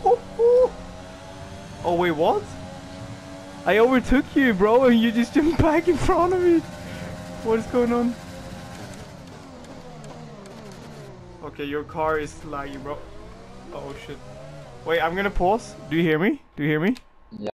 Oh wait, what? I overtook you, bro, and you just jumped back in front of me. What is going on? Okay, your car is laggy, bro. Oh shit. Wait, I'm gonna pause. Do you hear me? Do you hear me?